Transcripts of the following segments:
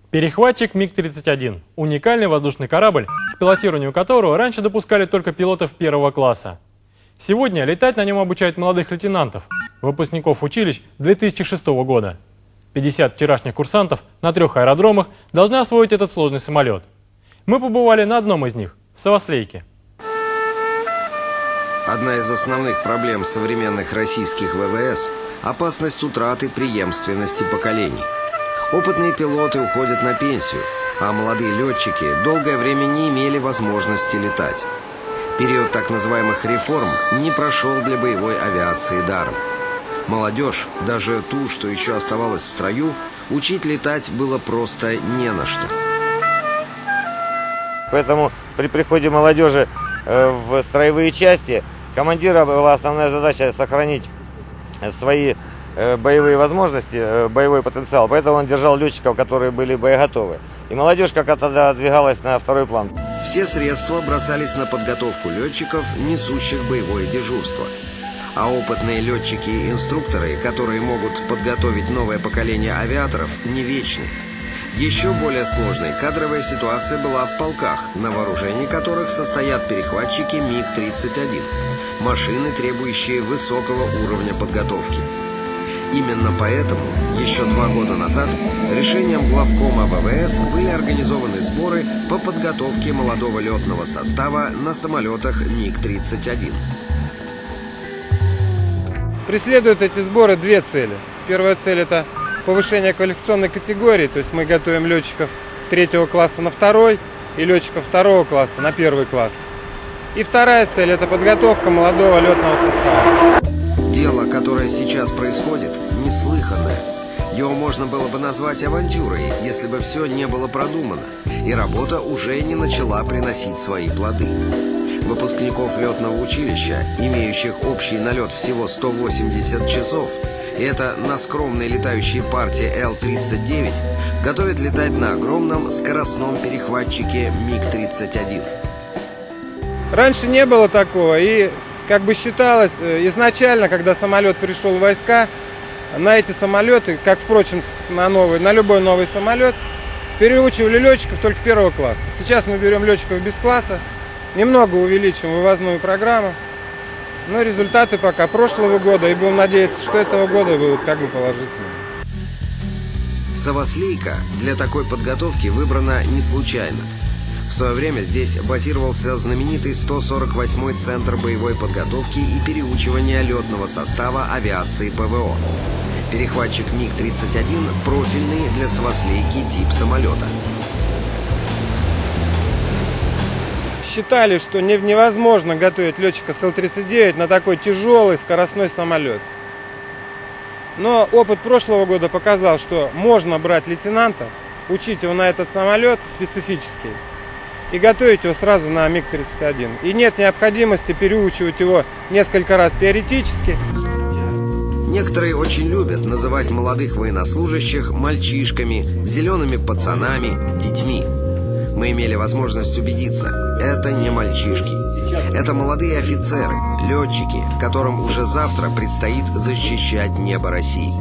Перехватчик МиГ-31 – уникальный воздушный корабль, к пилотированию которого раньше допускали только пилотов первого класса. Сегодня летать на нем обучают молодых лейтенантов, выпускников училищ 2006 года. 50 вчерашних курсантов на 3 аэродромах должны освоить этот сложный самолет. Мы побывали на одном из них – в Савослейке. Одна из основных проблем современных российских ВВС – опасность утраты преемственности поколений. Опытные пилоты уходят на пенсию, а молодые летчики долгое время не имели возможности летать. Период так называемых реформ не прошел для боевой авиации даром. Молодежь, даже ту, что еще оставалась в строю, учить летать было просто не на что. Поэтому при приходе молодежи в строевые части командира была основная задача сохранить свои боевые возможности, боевой потенциал. Поэтому он держал летчиков, которые были боеготовы. И молодежь как-то тогда двигалась на второй план. Все средства бросались на подготовку летчиков, несущих боевое дежурство. А опытные летчики-инструкторы, которые могут подготовить новое поколение авиаторов, не вечны. Еще более сложной кадровая ситуация была в полках, на вооружении которых состоят перехватчики МиГ-31, машины, требующие высокого уровня подготовки. Именно поэтому еще 2 года назад решением главкома ВВС были организованы сборы по подготовке молодого летного состава на самолетах МиГ-31. Преследуют эти сборы 2 цели. Первая цель – это повышение квалификационной категории, то есть мы готовим летчиков 3-го класса на 2-й и летчиков 2-го класса на 1-й класс. И вторая цель – это подготовка молодого летного состава. Дело, которое сейчас происходит, неслыханное. Его можно было бы назвать авантюрой, если бы все не было продумано, и работа уже не начала приносить свои плоды. Выпускников летного училища, имеющих общий налет всего 180 часов, и это на скромной летающей партии Л-39, готовят летать на огромном скоростном перехватчике МиГ-31. Раньше не было такого, и как бы считалось, изначально, когда самолет пришел в войска, на эти самолеты, как, впрочем, на любой новый самолет, переучивали летчиков только 1-го класса. Сейчас мы берем летчиков без класса, немного увеличим вывозную программу, но результаты пока прошлого года, и будем надеяться, что этого года будут как бы положительными. Савослейка для такой подготовки выбрана не случайно. В свое время здесь базировался знаменитый 148-й Центр боевой подготовки и переучивания летного состава авиации ПВО. Перехватчик МиГ-31 – профильный для Савослейки тип самолета. Считали, что невозможно готовить летчика с Л-39 на такой тяжелый скоростной самолет. Но опыт прошлого года показал, что можно брать лейтенанта, учить его на этот самолет специфический, и готовить его сразу на МиГ-31. И нет необходимости переучивать его несколько раз теоретически. Некоторые очень любят называть молодых военнослужащих мальчишками, зелеными пацанами, детьми. Мы имели возможность убедиться, это не мальчишки. Это молодые офицеры, летчики, которым уже завтра предстоит защищать небо России.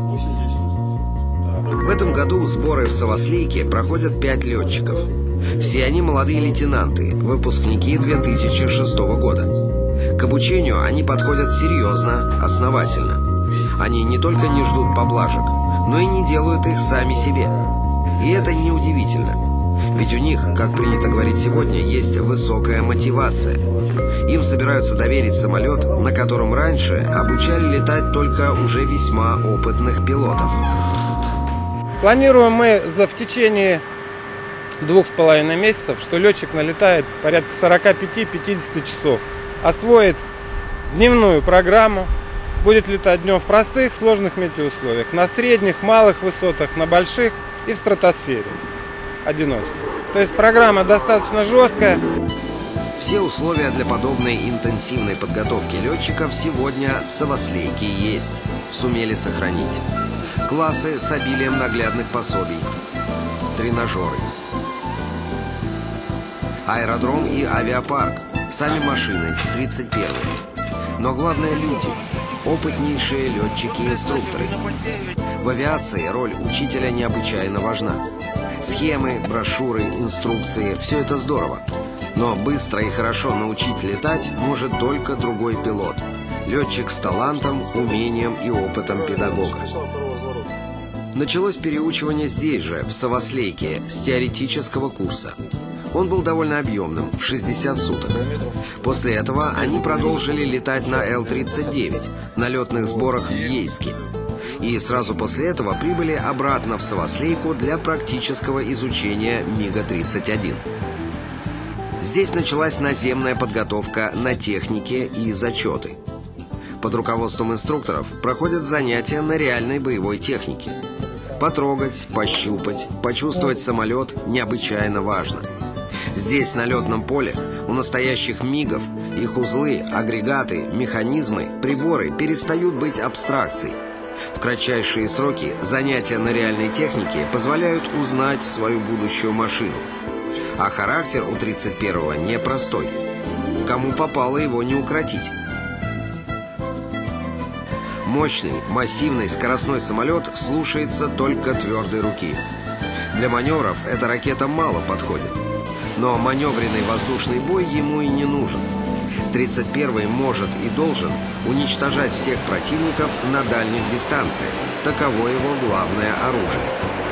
В этом году сборы в Савослейке проходят 5 летчиков. Все они молодые лейтенанты, выпускники 2006 года. К обучению они подходят серьезно, основательно. Они не только не ждут поблажек, но и не делают их сами себе. И это неудивительно. Ведь у них, как принято говорить сегодня, есть высокая мотивация. Им собираются доверить самолет, на котором раньше обучали летать только уже весьма опытных пилотов. Планируем мы в течение 2,5 месяцев, что летчик налетает порядка 45-50 часов, освоит дневную программу, будет летать днем в простых, сложных метеоусловиях, на средних, малых высотах, на больших и в стратосфере одиночно. То есть программа достаточно жесткая. Все условия для подобной интенсивной подготовки летчиков сегодня в Савослейке есть, сумели сохранить. Классы с обилием наглядных пособий, тренажеры, аэродром и авиапарк, сами машины, 31-й. Но главное — люди, опытнейшие летчики и инструкторы. В авиации роль учителя необычайно важна. Схемы, брошюры, инструкции – все это здорово. Но быстро и хорошо научить летать может только другой пилот. Летчик с талантом, умением и опытом педагога. Началось переучивание здесь же, в Савослейке, с теоретического курса. Он был довольно объемным, 60 суток. После этого они продолжили летать на Л-39, на летных сборах в Ейске. И сразу после этого прибыли обратно в Савослейку для практического изучения МиГа-31. Здесь началась наземная подготовка на технике и зачеты. Под руководством инструкторов проходят занятия на реальной боевой технике. Потрогать, пощупать, почувствовать самолет необычайно важно. Здесь, на летном поле, у настоящих МиГов, их узлы, агрегаты, механизмы, приборы перестают быть абстракцией. В кратчайшие сроки занятия на реальной технике позволяют узнать свою будущую машину. А характер у 31-го непростой. Кому попало, его не укротить. Мощный, массивный скоростной самолет слушается только твердой руки. Для маневров эта ракета мало подходит. Но маневренный воздушный бой ему и не нужен. 31-й может и должен уничтожать всех противников на дальних дистанциях. Таково его главное оружие.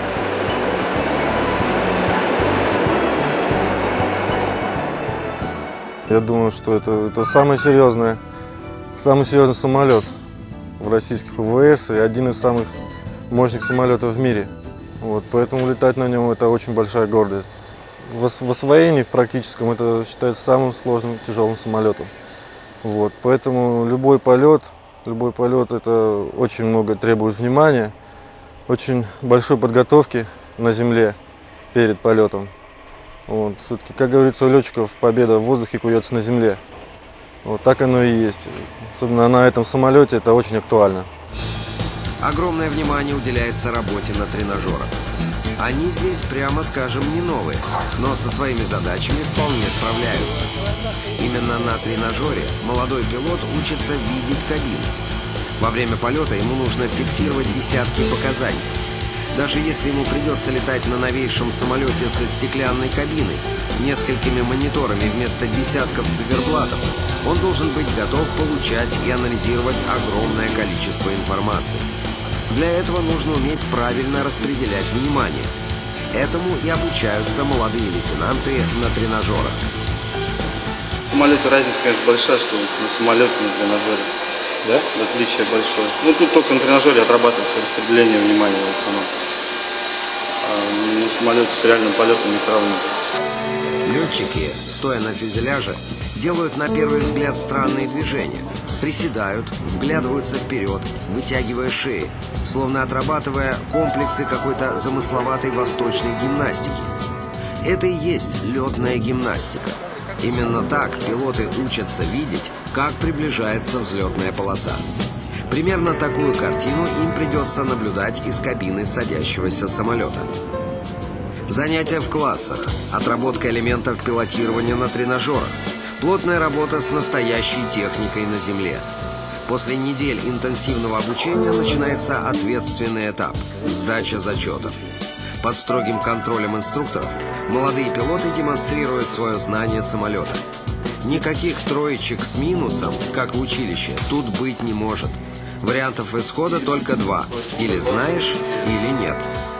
Я думаю, что это самый серьезный самолет в российских ВВС и один из самых мощных самолетов в мире. Вот, поэтому летать на нем это очень большая гордость. В освоении, в практическом, это считается самым сложным, тяжелым самолетом. Вот, поэтому любой полет это очень много требует внимания, очень большой подготовки на земле перед полетом. Вот, все-таки, как говорится, у летчиков победа в воздухе куется на земле. Вот так оно и есть. Особенно на этом самолете это очень актуально. Огромное внимание уделяется работе на тренажерах. Они здесь, прямо скажем, не новые, но со своими задачами вполне справляются. Именно на тренажере молодой пилот учится видеть кабину. Во время полета ему нужно фиксировать десятки показаний. Даже если ему придется летать на новейшем самолете со стеклянной кабиной, несколькими мониторами вместо десятков циферблатов, он должен быть готов получать и анализировать огромное количество информации. Для этого нужно уметь правильно распределять внимание. Этому и обучаются молодые лейтенанты на тренажерах. В самолете разница, конечно, большая, что на самолете, на тренажере. Да? Отличие большое. Ну, тут только на тренажере отрабатывается распределение внимания в основном. А на самолете с реальным полетом не сравнить. Летчики, стоя на фюзеляже, делают на первый взгляд странные движения. Приседают, вглядываются вперед, вытягивая шеи, словно отрабатывая комплексы какой-то замысловатой восточной гимнастики. Это и есть летная гимнастика. Именно так пилоты учатся видеть, как приближается взлетная полоса. Примерно такую картину им придется наблюдать из кабины садящегося самолета. Занятия в классах, отработка элементов пилотирования на тренажерах, плотная работа с настоящей техникой на земле. После недель интенсивного обучения начинается ответственный этап – сдача зачетов. Под строгим контролем инструкторов молодые пилоты демонстрируют свое знание самолета. Никаких троечек с минусом, как в училище, тут быть не может. Вариантов исхода только два – или знаешь, или нет.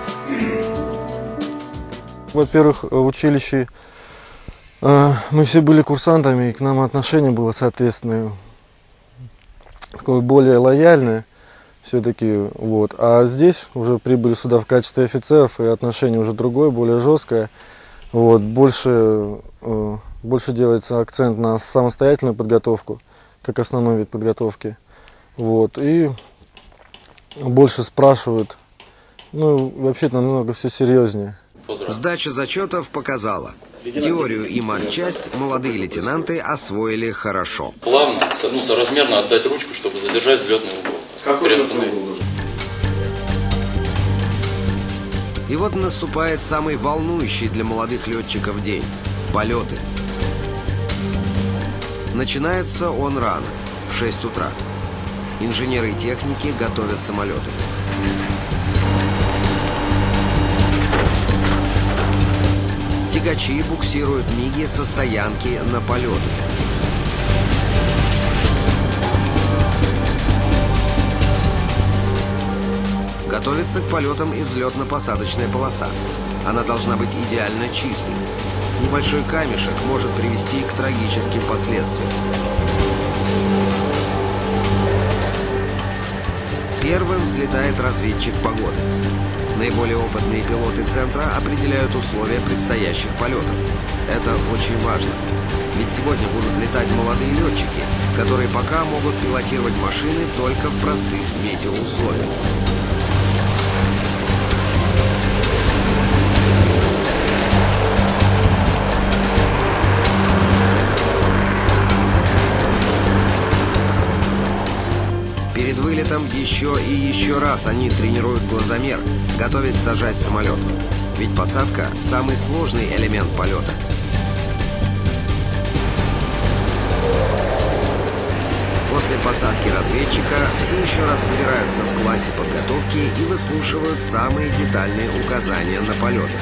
Во-первых, в училище мы все были курсантами, и к нам отношение было соответственное, такое более лояльное все-таки. Вот. А здесь уже прибыли сюда в качестве офицеров, и отношение уже другое, более жесткое. Вот. Больше делается акцент на самостоятельную подготовку, как основной вид подготовки. Вот. И больше спрашивают. Ну, вообще-то намного все серьезнее. Сдача зачетов показала. Теорию и матчасть молодые лейтенанты освоили хорошо. Плавно, соразмерно отдать ручку, чтобы задержать взлетный угол. Какой взлетный угол нужен? И вот наступает самый волнующий для молодых летчиков день – полеты. Начинается он рано, в 6 утра. Инженеры и техники готовят самолеты. тягачи буксируют МиГи со стоянки на полеты. Готовится к полетам и взлетно-посадочная полоса. Она должна быть идеально чистой. Небольшой камешек может привести к трагическим последствиям. Первым взлетает разведчик погоды. Наиболее опытные пилоты центра определяют условия предстоящих полетов. Это очень важно. Ведь сегодня будут летать молодые летчики, которые пока могут пилотировать машины только в простых метеоусловиях. Перед вылетом еще и еще раз они тренируют глазомер, готовясь сажать самолет. Ведь посадка – самый сложный элемент полета. После посадки разведчика все еще раз собираются в классе подготовки и выслушивают самые детальные указания на полеты.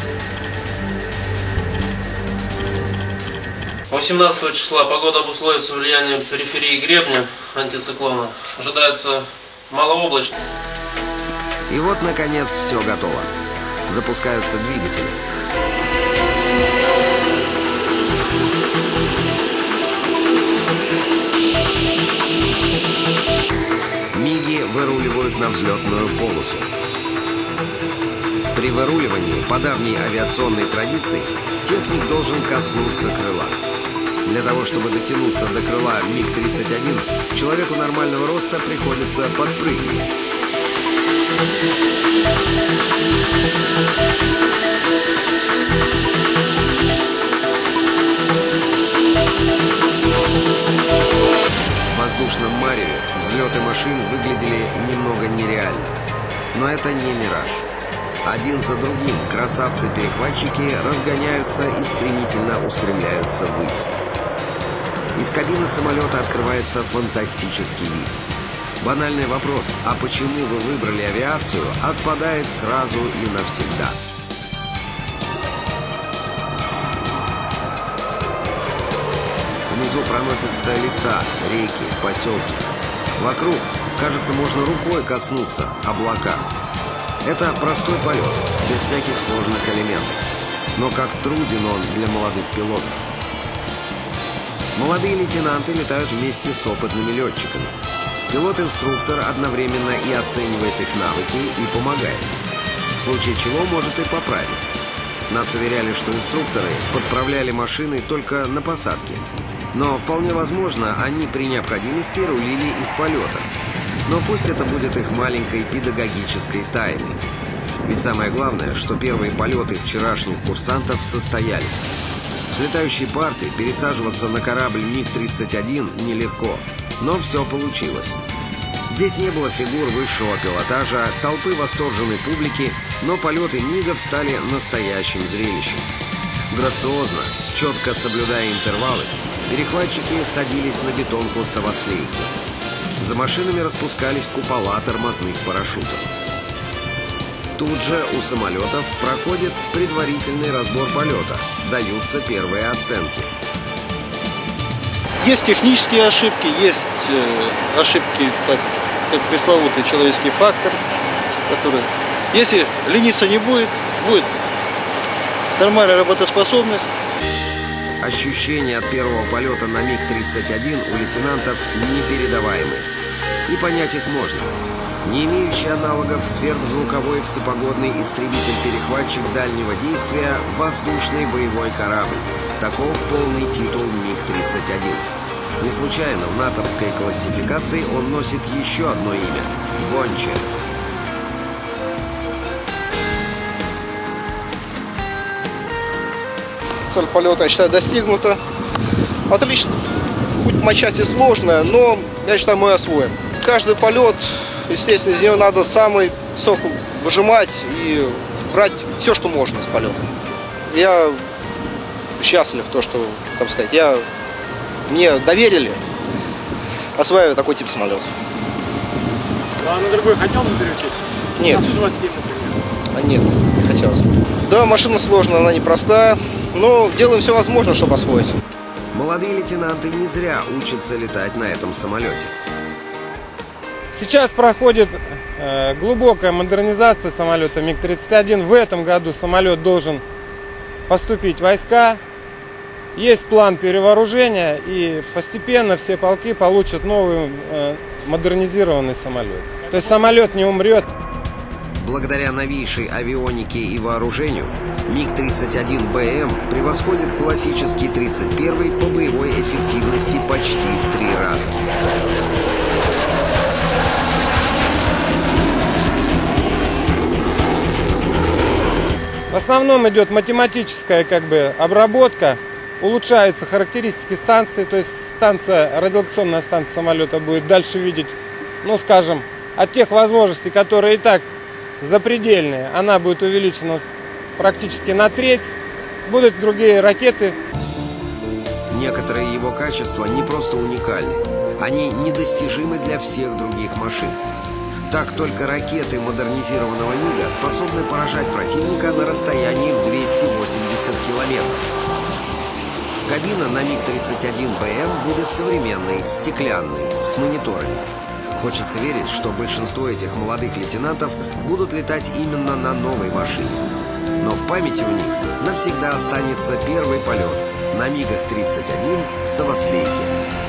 18 числа погода обусловится влиянием периферии гребня антициклона. Ожидается малооблачно. И вот, наконец, все готово. Запускаются двигатели. МиГи выруливают на взлетную полосу. При выруливании, по давней авиационной традиции, техник должен коснуться крыла. Для того, чтобы дотянуться до крыла МиГ-31, человеку нормального роста приходится подпрыгивать. В воздушном мареве взлеты машин выглядели немного нереально. Но это не мираж. Один за другим красавцы-перехватчики разгоняются и стремительно устремляются ввысь. Из кабины самолета открывается фантастический вид. Банальный вопрос, а почему вы выбрали авиацию, отпадает сразу и навсегда. Внизу проносятся леса, реки, поселки. Вокруг, кажется, можно рукой коснуться облака. Это простой полет, без всяких сложных элементов. Но как труден он для молодых пилотов. Молодые лейтенанты летают вместе с опытными летчиками. Пилот-инструктор одновременно и оценивает их навыки, и помогает. В случае чего может и поправить. Нас уверяли, что инструкторы подправляли машины только на посадке. Но вполне возможно, они при необходимости рулили и в полетах. Но пусть это будет их маленькой педагогической тайной. Ведь самое главное, что первые полеты вчерашних курсантов состоялись. С летающей парты пересаживаться на корабль МиГ-31 нелегко, но все получилось. Здесь не было фигур высшего пилотажа, толпы восторженной публики, но полеты МиГов стали настоящим зрелищем. Грациозно, четко соблюдая интервалы, перехватчики садились на бетонку совослейки. За машинами распускались купола тормозных парашютов. Тут же у самолетов проходит предварительный разбор полета, даются первые оценки. Есть технические ошибки, есть ошибки, так пресловутый человеческий фактор, который, если лениться не будет, будет нормальная работоспособность. Ощущения от первого полета на МиГ-31 у лейтенантов непередаваемые. И понять их можно. Не имеющий аналогов сверхзвуковой всепогодный истребитель-перехватчик дальнего действия – воздушный боевой корабль. Таков полный титул МиГ-31. Не случайно в натовской классификации он носит еще одно имя – «Гончая». Цель полета, я считаю, достигнута. Отлично. Хоть матчасть и сложная, но, я считаю, мы освоим. Каждый полет, естественно, из него надо самый сок выжимать и брать все, что можно из полета. Я счастлив, то, что, как сказать, мне доверили осваивать такой тип самолета. А на другой хотел бы переучиться? Нет. На Су-27, например? Нет, не хотелось. Да, машина сложная, она непростая. но делаем все возможное, чтобы освоить. Молодые лейтенанты не зря учатся летать на этом самолете. Сейчас проходит глубокая модернизация самолета МиГ-31. В этом году самолет должен поступить в войска. Есть план перевооружения, и постепенно все полки получат новый модернизированный самолет. То есть самолет не умрет. Благодаря новейшей авионике и вооружению МиГ-31БМ превосходит классический 31-й по боевой эффективности почти в 3 раза. В основном идет математическая обработка, улучшаются характеристики станции, то есть радиолокационная станция самолета будет дальше видеть, скажем, от тех возможностей, которые и так запредельные, она будет увеличена практически на треть, будут другие ракеты. Некоторые его качества не просто уникальны, они недостижимы для всех других машин. Так только ракеты модернизированного МиГа способны поражать противника на расстоянии в 280 километров. Кабина на МиГ-31БМ будет современной, стеклянной, с мониторами. Хочется верить, что большинство этих молодых лейтенантов будут летать именно на новой машине. Но в памяти у них навсегда останется первый полет на МиГах-31 в Савослейке.